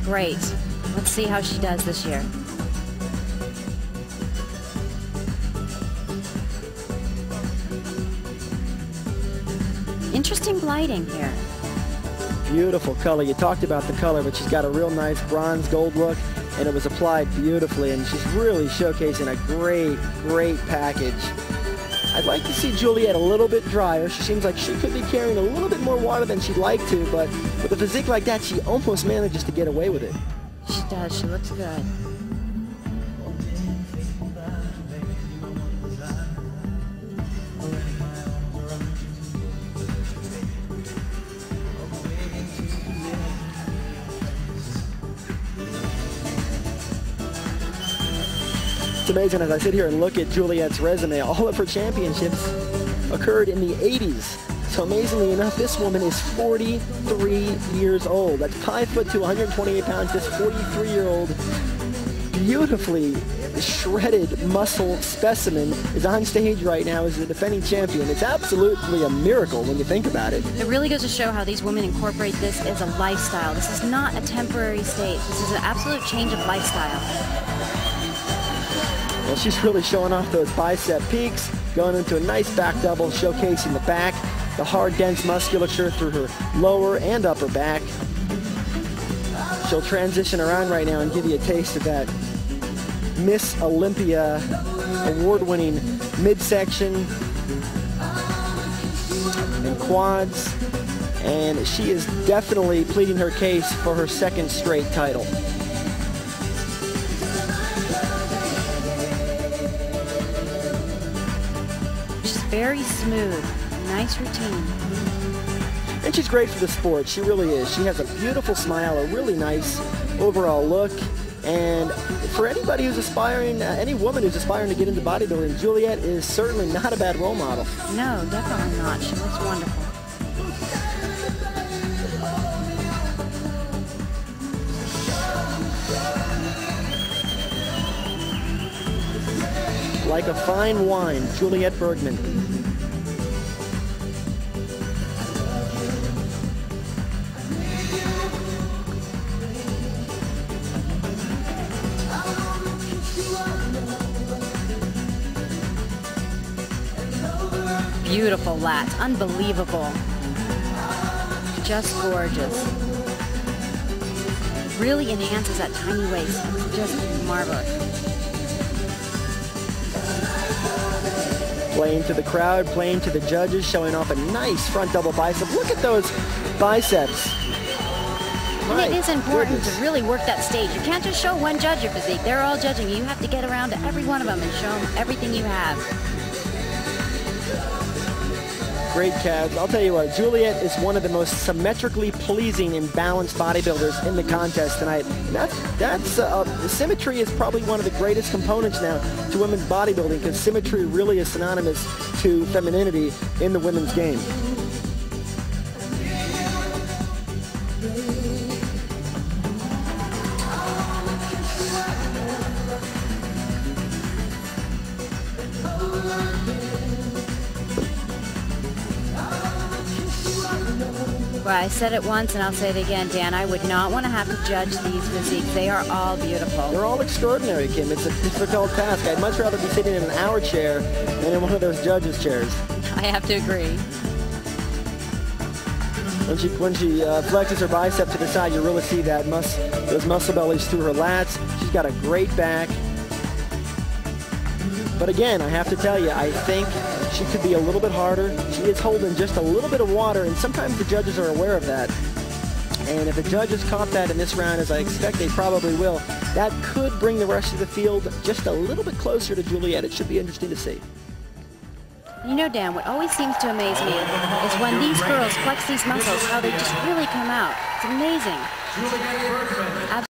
great. Let's see how she does this year. Interesting gliding here. Beautiful color. You talked about the color, but she's got a real nice bronze gold look, and it was applied beautifully, and she's really showcasing a great package. I'd like to see Juliette a little bit drier. She seems like she could be carrying a little bit more water than she'd like to, but with a physique like that, she almost manages to get away with it. She does. She looks good. It's amazing as I sit here and look at Juliette's resume. All of her championships occurred in the 80s. So amazingly enough, this woman is 43 years old. That's 5'2", 128 pounds. This 43-year-old, beautifully shredded muscle specimen is on stage right now as the defending champion. It's absolutely a miracle when you think about it. It really goes to show how these women incorporate this as a lifestyle. This is not a temporary state. This is an absolute change of lifestyle. Well, she's really showing off those bicep peaks, going into a nice back double, showcasing the back, the hard, dense musculature through her lower and upper back. She'll transition around right now and give you a taste of that Miss Olympia award-winning midsection and quads, and she is definitely pleading her case for her second straight title. Very smooth, nice routine. And she's great for the sport, she really is. She has a beautiful smile, a really nice overall look, and for anybody who's aspiring, any woman who's aspiring to get into bodybuilding, Juliette is certainly not a bad role model. No, definitely not. She looks wonderful. Like a fine wine, Juliette Bergman. Beautiful lats, unbelievable. Just gorgeous. Really enhances that tiny waist. It's just marvelous. Playing to the crowd, playing to the judges, showing off a nice front double bicep. Look at those biceps. And it is important to really work that stage. You can't just show one judge your physique. They're all judging you. You have to get around to every one of them and show them everything you have. Great calves. I'll tell you what, Juliette is one of the most symmetrically pleasing and balanced bodybuilders in the contest tonight. And symmetry is probably one of the greatest components now to women's bodybuilding, because symmetry really is synonymous to femininity in the women's game. Well, I said it once and I'll say it again, Dan. I would not want to have to judge these physiques. They are all beautiful. They're all extraordinary, Kim. It's a difficult task. I'd much rather be sitting in our chair than in one of those judges' chairs. I have to agree. When she flexes her bicep to the side, you really see that those muscle bellies through her lats. She's got a great back. But again, I have to tell you, I think she could be a little bit harder. She is holding just a little bit of water, and sometimes the judges are aware of that. And if the judges caught that in this round, as I expect they probably will, that could bring the rest of the field just a little bit closer to Juliette. It should be interesting to see. You know, Dan, what always seems to amaze me is when these girls flex these muscles, how they just really come out. It's amazing.